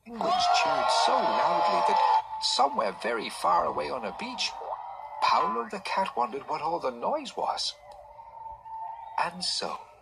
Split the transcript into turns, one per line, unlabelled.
Penguins cheered so loudly that somewhere very far away on a beach, Paolo the cat wondered what all the noise was. And so,